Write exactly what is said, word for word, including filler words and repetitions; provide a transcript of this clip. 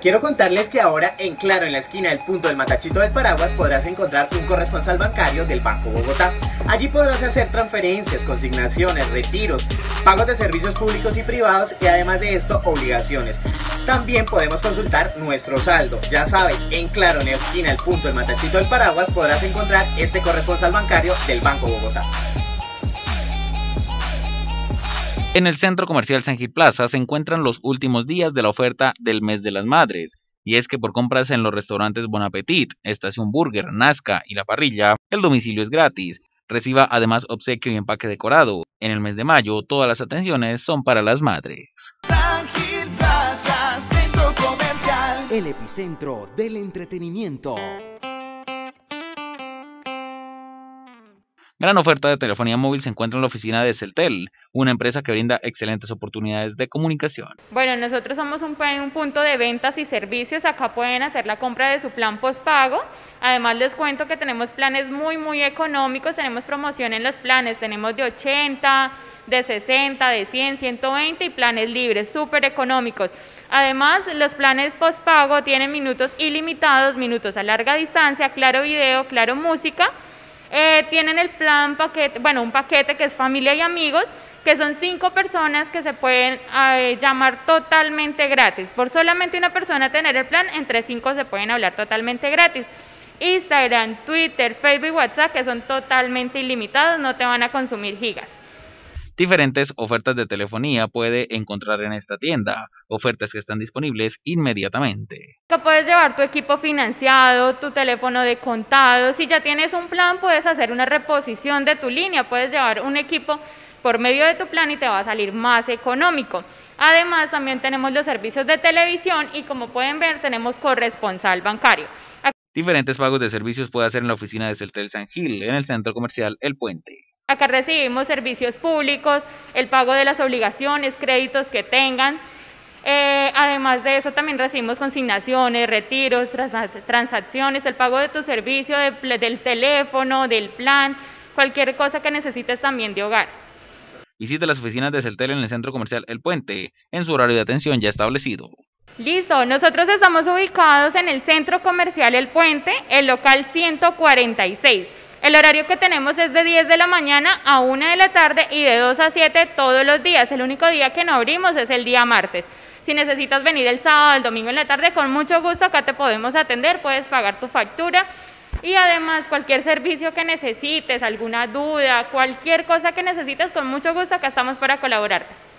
quiero contarles que ahora en Claro, en la esquina del punto del Matachito del Paraguas, podrás encontrar un corresponsal bancario del Banco Bogotá. Allí podrás hacer transferencias, consignaciones, retiros, pagos de servicios públicos y privados y además de esto, obligaciones. También podemos consultar nuestro saldo. Ya sabes, en Claro, en la esquina del punto del Matachito del Paraguas, podrás encontrar este corresponsal bancario del Banco Bogotá. En el Centro Comercial San Gil Plaza se encuentran los últimos días de la oferta del Mes de las Madres, y es que por compras en los restaurantes Bon Appetit, Estación Burger, Nazca y La Parrilla, el domicilio es gratis. Reciba además obsequio y empaque decorado. En el mes de mayo, todas las atenciones son para las madres. San Gil Plaza, Centro Comercial, el epicentro del entretenimiento. Gran oferta de telefonía móvil se encuentra en la oficina de Celtel, una empresa que brinda excelentes oportunidades de comunicación. Bueno, nosotros somos un, un punto de ventas y servicios. Acá pueden hacer la compra de su plan postpago. Además les cuento que tenemos planes muy muy económicos, tenemos promoción en los planes, tenemos de ochenta, de sesenta, de cien, ciento veinte y planes libres, súper económicos. Además, los planes postpago tienen minutos ilimitados, minutos a larga distancia, Claro Video, Claro Música. Eh, tienen el plan paquete, bueno, un paquete que es familia y amigos, que son cinco personas que se pueden eh, llamar totalmente gratis. Por solamente una persona tener el plan, entre cinco se pueden hablar totalmente gratis. Instagram, Twitter, Facebook y WhatsApp, que son totalmente ilimitados, no te van a consumir gigas. Diferentes ofertas de telefonía puede encontrar en esta tienda, ofertas que están disponibles inmediatamente. Puedes llevar tu equipo financiado, tu teléfono de contado. Si ya tienes un plan, puedes hacer una reposición de tu línea, puedes llevar un equipo por medio de tu plan y te va a salir más económico. Además, también tenemos los servicios de televisión y como pueden ver, tenemos corresponsal bancario. Diferentes pagos de servicios puede hacer en la oficina de Celtel San Gil, en el Centro Comercial El Puente. Acá recibimos servicios públicos, el pago de las obligaciones, créditos que tengan. Eh, además de eso también recibimos consignaciones, retiros, trans transacciones, el pago de tu servicio, de, del teléfono, del plan, cualquier cosa que necesites también de hogar. Visite las oficinas de Celtel en el Centro Comercial El Puente, en su horario de atención ya establecido. Listo, nosotros estamos ubicados en el Centro Comercial El Puente, el local ciento cuarenta y seis. El horario que tenemos es de diez de la mañana a una de la tarde y de dos a siete todos los días. El único día que no abrimos es el día martes. Si necesitas venir el sábado, el domingo en la tarde, con mucho gusto acá te podemos atender, puedes pagar tu factura y además cualquier servicio que necesites, alguna duda, cualquier cosa que necesites, con mucho gusto acá estamos para colaborarte.